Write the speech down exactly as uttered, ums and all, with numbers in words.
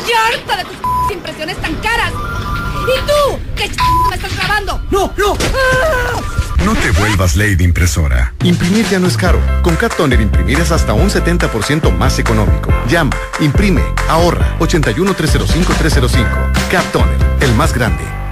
Estoy harta de tus impresiones tan caras. ¿Y tú? ¿Qué me estás grabando? ¡No, no! ¡Ah! No te vuelvas Lady Impresora. Imprimir ya no es caro. Con Cat Toner imprimir es hasta un setenta por ciento más económico. Llama, imprime, ahorra. ochenta y uno, trescientos cinco, trescientos cinco. Cat Toner, el más grande.